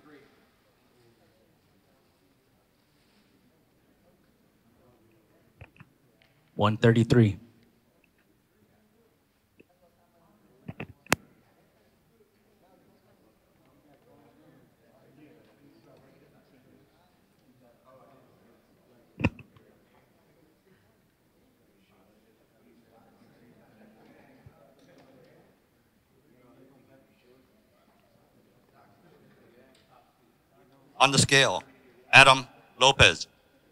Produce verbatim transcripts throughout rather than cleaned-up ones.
one thirty-three. On the scale, Adam Lopez.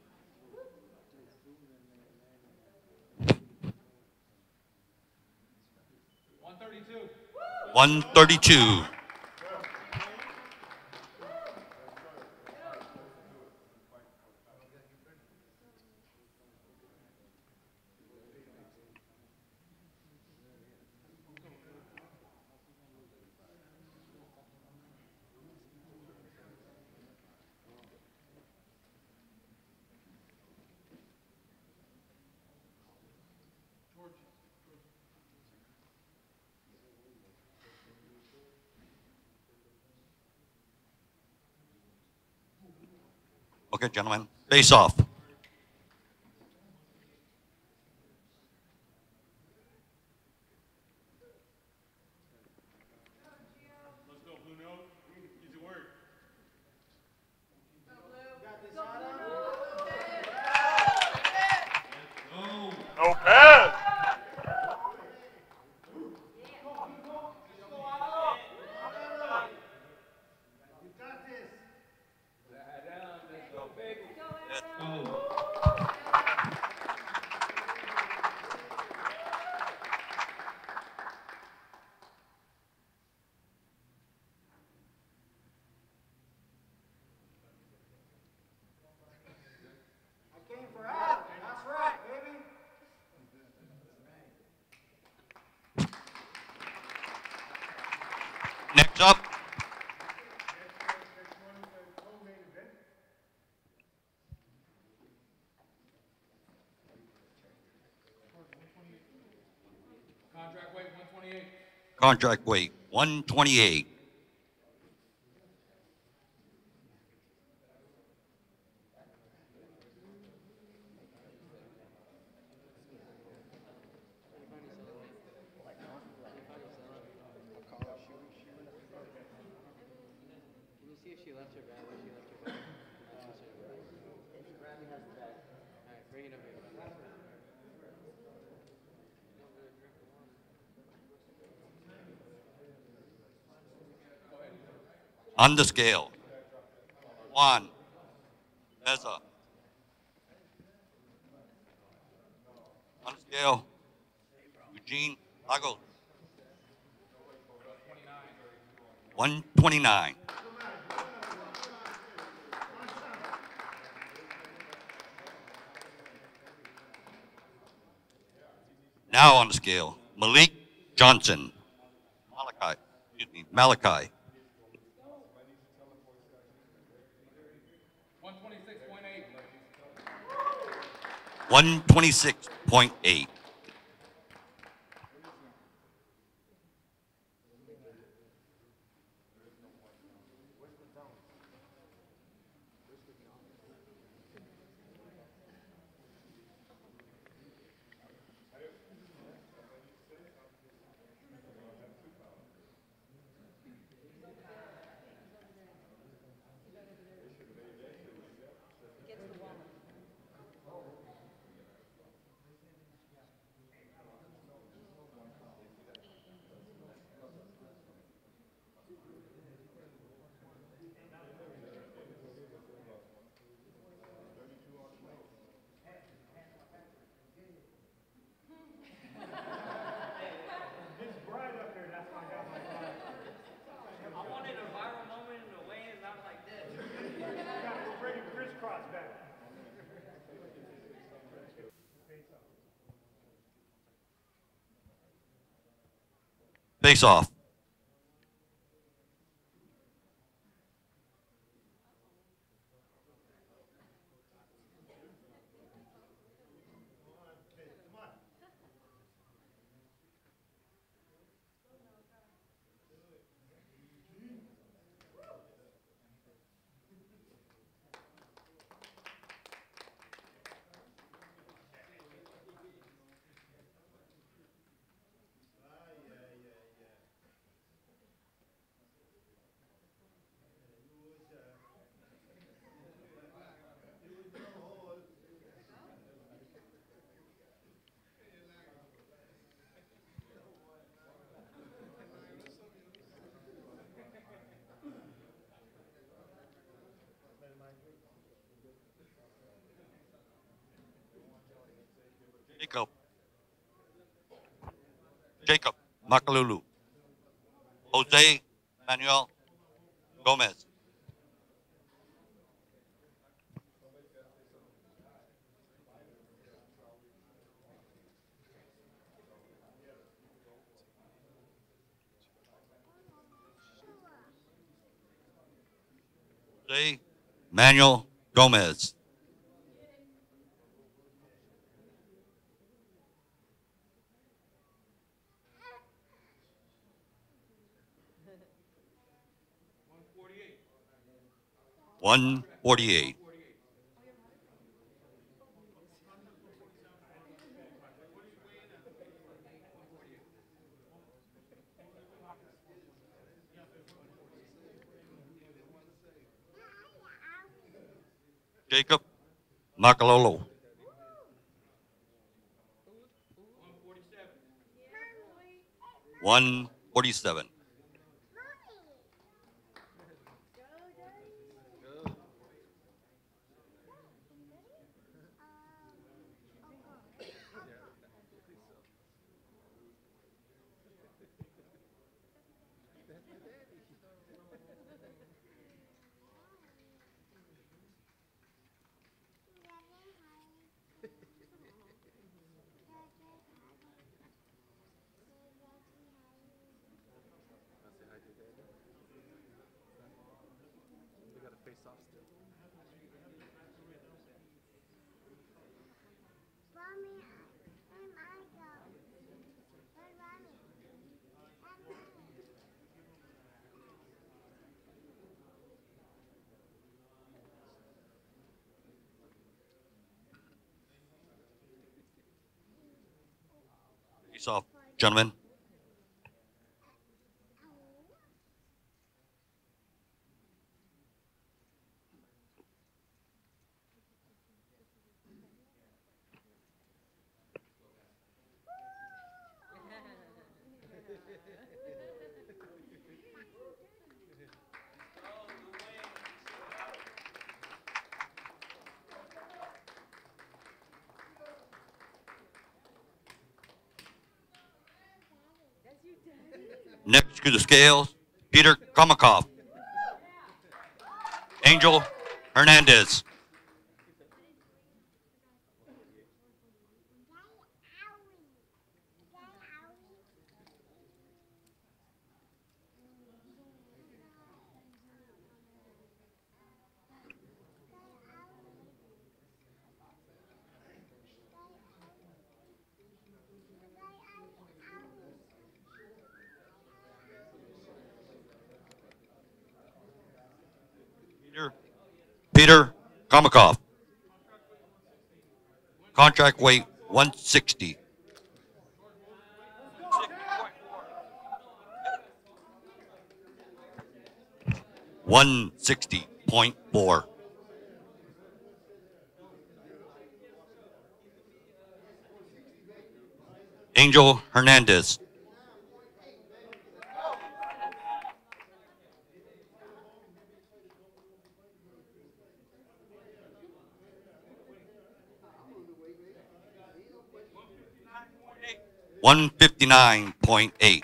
one thirty-two. one thirty-two. Okay, gentlemen, face off. Let's go, Blue Note. Easy work. No pass. Next up, Contract weight one twenty-eight. contract weight, one twenty-eight. Can you see if she left her bag? Where she left her bag? Grammy has the bag. All right, bring it over here. On the scale, Juan Meza. On the scale, Eugene Lagos. one twenty-nine. Now on the scale, Malik Johnson. Malachi, excuse me, Malachi. one twenty-six point eight. one twenty-six point eight. I wanted a viral moment in the weigh-in, not like this. We're bringing crisscross back. Face off. Jacob Makalulu. Jose Manuel Gomez. Jose Manuel Gomez. one forty-eight. Jacob Makalolo. one forty-seven. Face off, gentlemen. Next to the scales, Peter Komakov. Angel Hernandez. Peter, Peter Komakov. Contract weight one sixty. one sixty point four. Angel Hernandez. one fifty-nine point eight.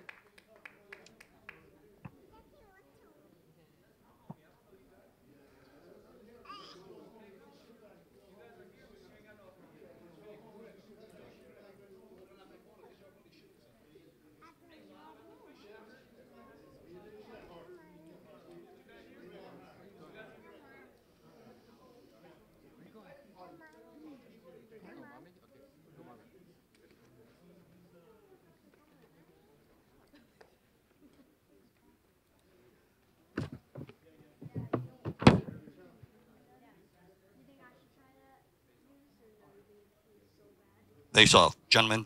Face off, gentlemen.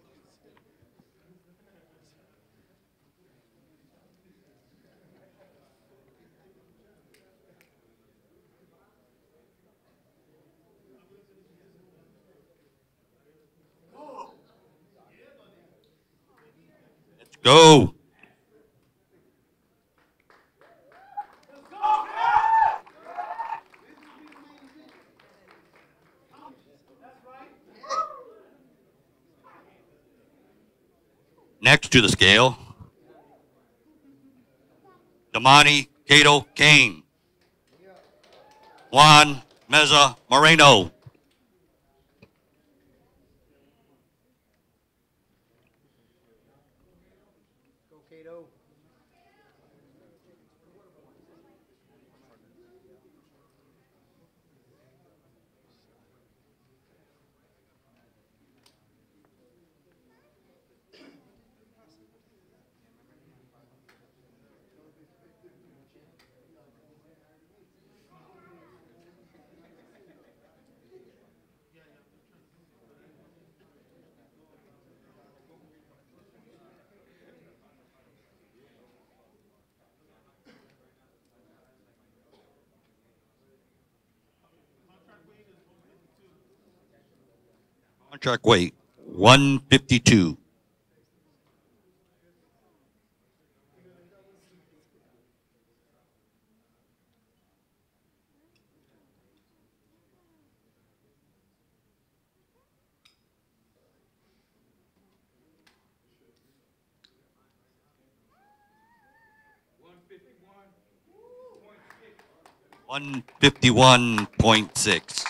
Let's go. Next to the scale, Damani Cato Kane. Juan Meza Moreno. Go, Cato. Contract weight, one fifty-two. one fifty-one point six.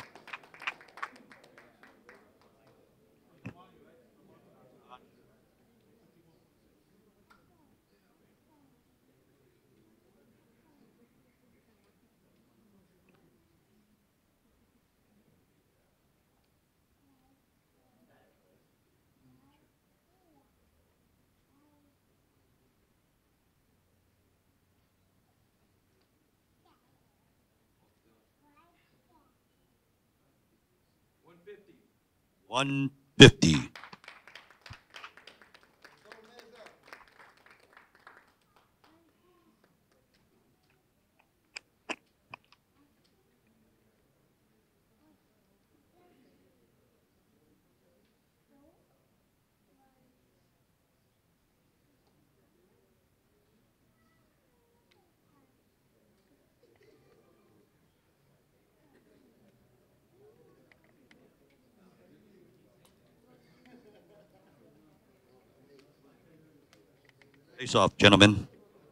one fifty. Face off, gentlemen.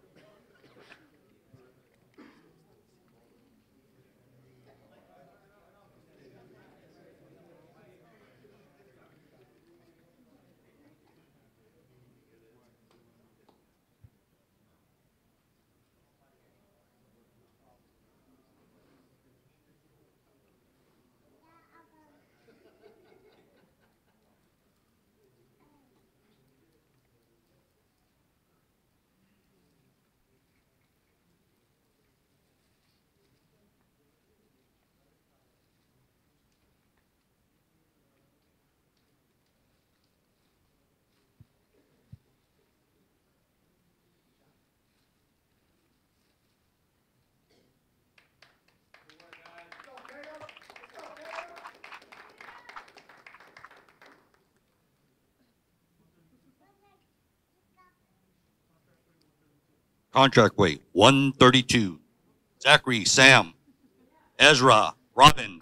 Contract weight, one thirty-two. Zachary, Sam, Ezra, Robin.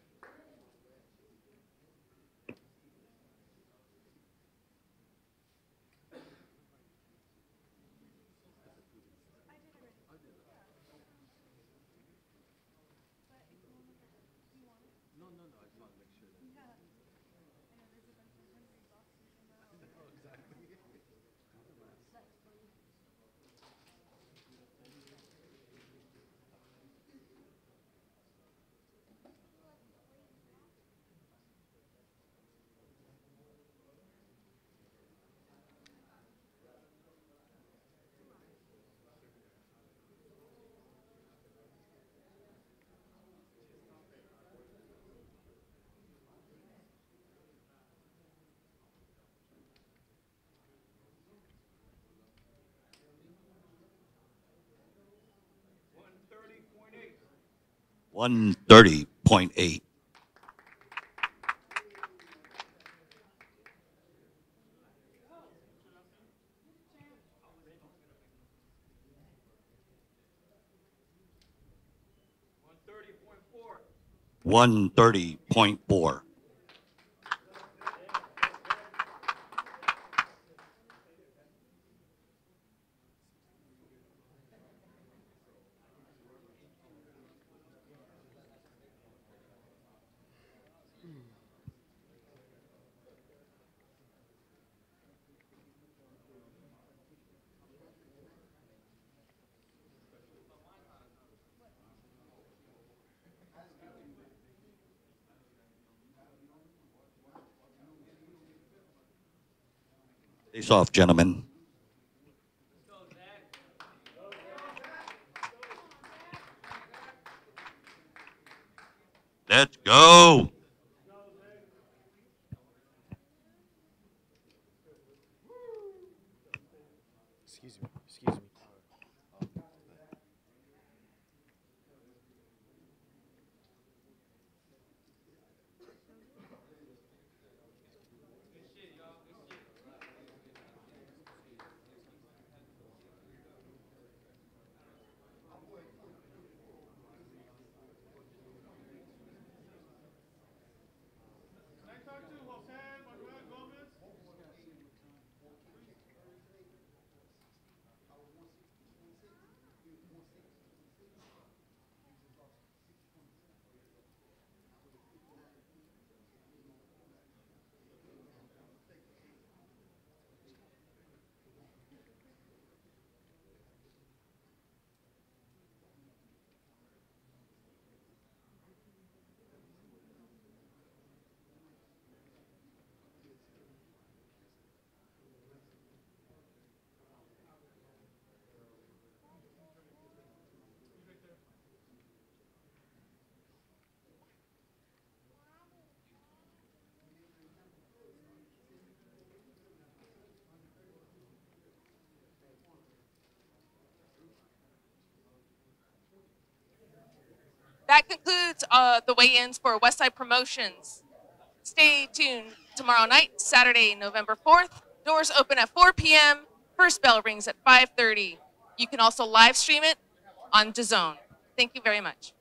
one thirty point eight. one thirty point four. Face off, gentlemen. Let's go. Excuse me. Excuse me. That concludes uh, the weigh-ins for Westside Promotions. Stay tuned tomorrow night, Saturday, November fourth. Doors open at four p m First bell rings at five thirty. You can also live stream it on DAZN. Thank you very much.